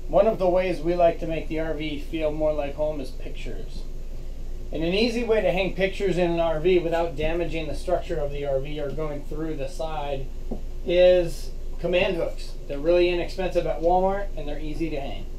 One of the ways we like to make the RV feel more like home is pictures. And an easy way to hang pictures in an RV without damaging the structure of the RV or going through the side is command hooks. They're really inexpensive at Walmart and they're easy to hang.